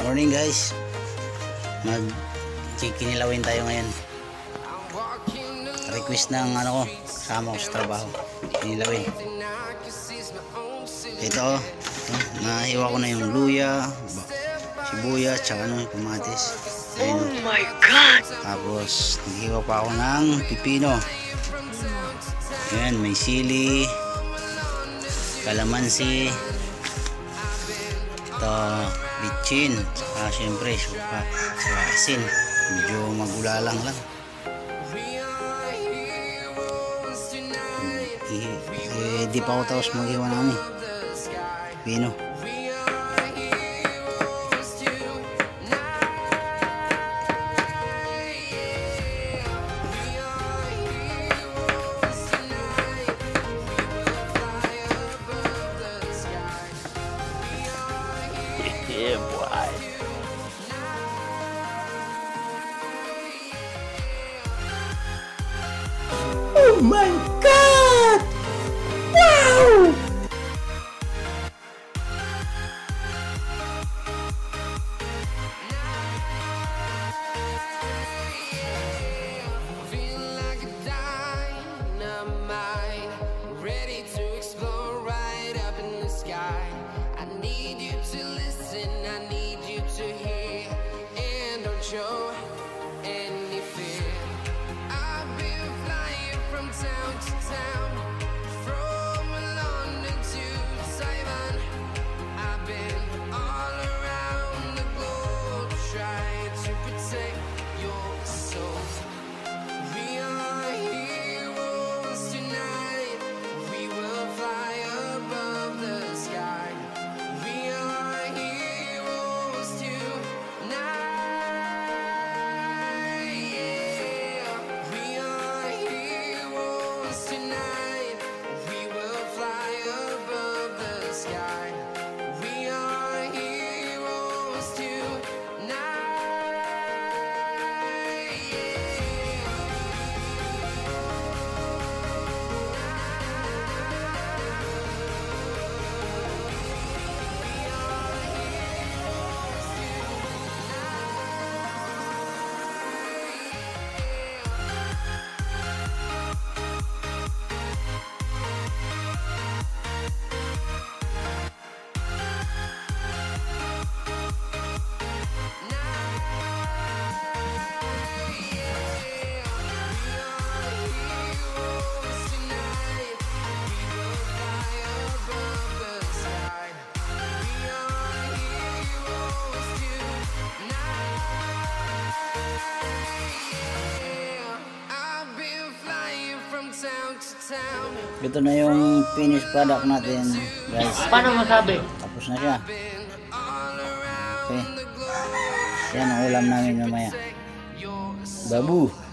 Morning guys, magkikinilawin tayo ngayon. Request ng ano ko, kasama ko sa trabaho, kinilawin. Ito, nahiwa ko na yung luya, sibuyas, tsaka ano, kamatis. Ayun. Oh my God! Tapos naghiwa pa ako ng pipino. Ayan, may sili, kalamansi, ito, bitchin, saka syempre suka, saka asin. Medyo magulalang lang. Di pa ako tapos maghiwa namin pipino. Yeah, boy. Oh my God! Wow! Ready to explore right up in the sky. I need you to listen, I need you to hear, and don't show any fear. I've been flying from town to town, from London to Taiwan. I've been all around the globe trying to protect your soul. We are heroes tonight, we will fly above the sky. We are heroes tonight, yeah. We are heroes tonight, we will fly above the sky. We are heroes tonight, yeah. Ito na yung finished product natin guys. Paano masabi? Tapos na siya. Okay, yan ang ulam namin mamaya. Babu.